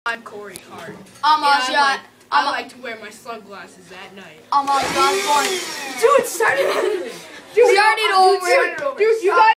I'm Corey Hart. I like to wear my sunglasses at night. I'm Ozzy Osbourne. Dude, start it over. Dude, you guys.